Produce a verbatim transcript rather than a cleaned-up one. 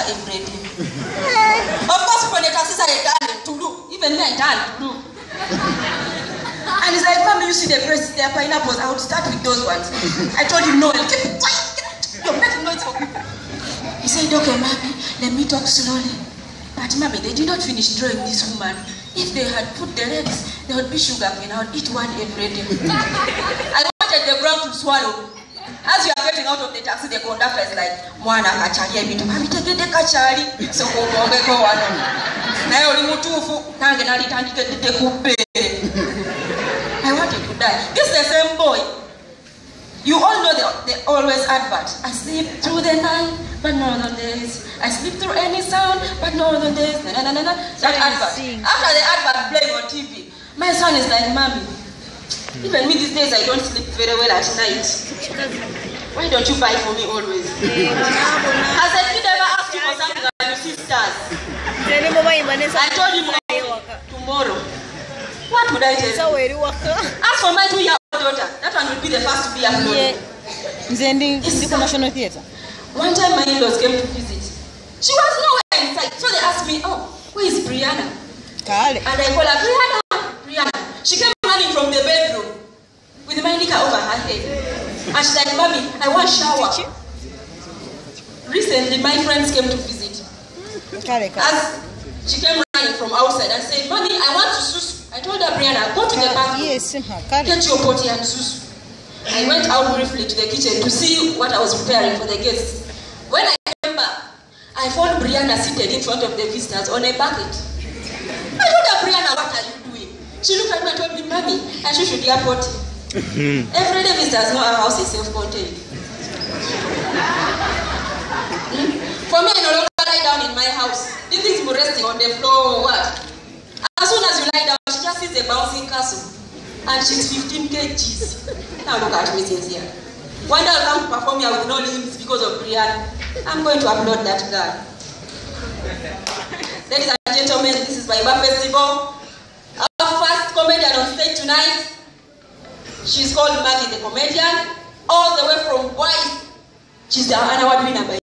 every day. Of course, when the taxis are done to do, even me I done to do. And it's like, Mommy, you see the breasts, the pineapples, I would start with those ones. I told him, no, keep quiet. You're making noise for me. He said, okay, Mommy, let me talk slowly. But Mommy, they did not finish drawing this woman. If they had put the legs, there would be sugar cane. I would eat one every day. I wanted the ground to swallow. As you are getting out of the taxi, the conductor is like, Mwana kachari, I mean, I'm taking the kachari. So go go go one. Now you move to Tangan, I wanted to die. This is the same boy. You all know they, they always advert. I sleep through the night, but no other days. I sleep through any sound, but no other days. Na, na, na, na. That advert. After the advert playing on T V, my son is like, Mommy, even me these days I don't sleep very well at night. Why don't you buy for me always? Has a kid ever asked you for something and you see stars? I told him tomorrow. What would I tell you? As for my two-year-old daughter, that one will be the first to be uploaded. One time my in-laws came to visit. She was nowhere in sight. So they asked me, oh, where is Brianna? And I called her, Brianna, Brianna. She came running from the bedroom with my nika over her head. And she's like, Mommy, I want shower. Recently, my friends came to visit. As she came running from outside and said, Mommy, I want to susu. I told her, Brianna, go to the bathroom, get your potty and susu. I went out briefly to the kitchen to see what I was preparing for the guests. When I came back, I found Brianna seated in front of the visitors on a bucket. I told her, Brianna, what are you doing? She looked at me and told me, Mommy, I should should get potty. Every day visitors know our house is self-contained. hmm? For me, I no longer lie down in my house. These things were resting on the floor or what? As soon as you lie down, she just sees a bouncing castle. And she's fifteen kilograms. Now look at me since here. One day I'll come to perform here with no limbs because of Brianna. I'm going to upload that girl. Ladies and gentlemen, this is Baiba Festival. Our first comedian on stage tonight. She's called Maggie the Comedian. All the way from Wise. She's the award winner by